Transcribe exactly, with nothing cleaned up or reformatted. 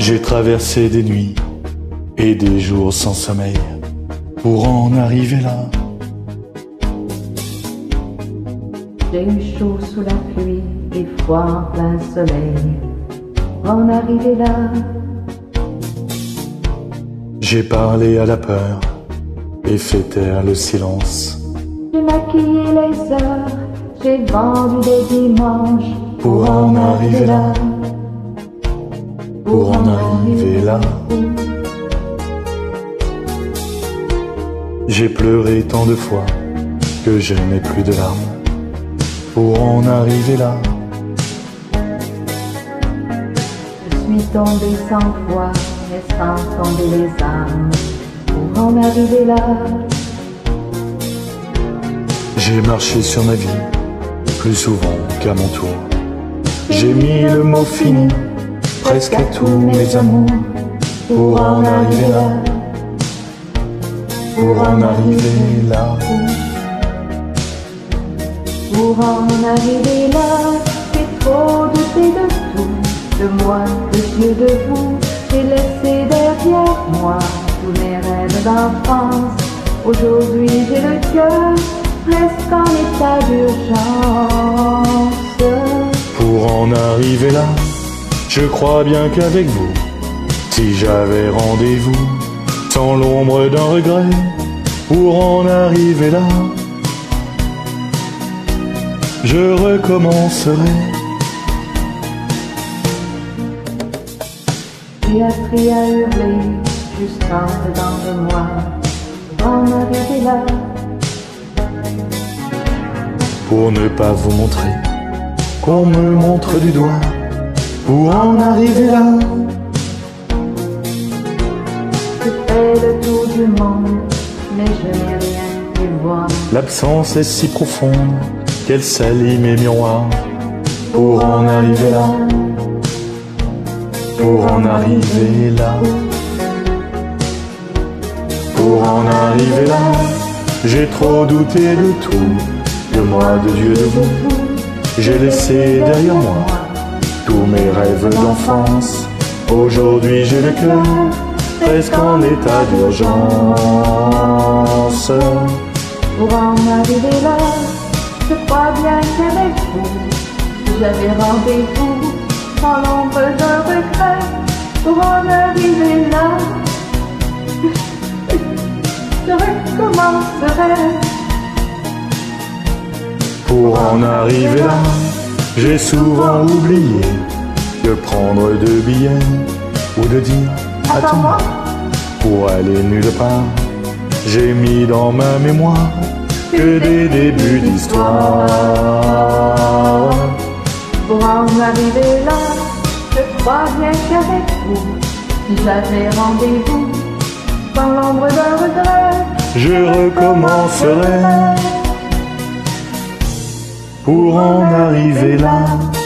J'ai traversé des nuits et des jours sans sommeil pour en arriver là. J'ai eu chaud sous la pluie et froid en plein soleil pour en arriver là. J'ai parlé à la peur et fait taire le silence. J'ai maquillé les heures, j'ai vendu des dimanches pour en arriver là. Pour en arriver là. J'ai pleuré tant de fois que je n'ai plus de larmes pour en arriver là. Je suis tombé cent fois mais sans tomber les âmes pour en arriver là. J'ai marché sur ma vie plus souvent qu'à mon tour. J'ai mis le mot fini presque à tous mes amours pour en arriver là. Pour en arriver là. Pour en arriver là, j'ai trop douté de tout, de moi, de Dieu, de vous. J'ai laissé derrière moi tous mes rêves d'enfance. Aujourd'hui j'ai le cœur presque en état d'urgence. Pour en arriver là, je crois bien qu'avec vous, si j'avais rendez-vous, sans l'ombre d'un regret, pour en arriver là, je recommencerai. J'ai appris à hurler juste en dedans de moi, pour en arriver là. Pour ne pas vous montrer qu'on me montre du doigt, pour en arriver là. Je fais le tour du monde, mais je n'ai rien pu voir. L'absence est si profonde qu'elle salit mes miroirs, pour en arriver là. Pour en arriver là. Pour en arriver là. J'ai trop douté de tout, de moi, de Dieu, de vous. J'ai laissé derrière moi tous mes rêves d'enfance. Aujourd'hui j'ai le cœur presque en état d'urgence. Pour en arriver là, je crois bien qu'avec vous, j'avais rendez-vous sans l'ombre d'un regret. Pour en arriver là, je recommencerai. Pour en arriver là, j'ai souvent oublié de prendre de billets ou de dire attends-moi. Pour aller nulle part, j'ai mis dans ma mémoire que des débuts d'histoire. Pour en arriver là, je crois bien qu'avec vous, j'avais rendez-vous sans l'ombre d'un regret. Je recommencerai. Pour en arriver là.